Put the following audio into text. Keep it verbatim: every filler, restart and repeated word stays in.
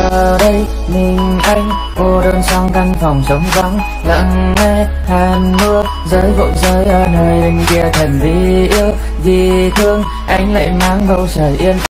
giờ đây mình anh cô đơn trong căn phòng trống vắng, lặng nghe hàn mưa rơi vội rơi ở nơi bên kia. Thần vì yêu vì thương anh lại mang bầu trời yên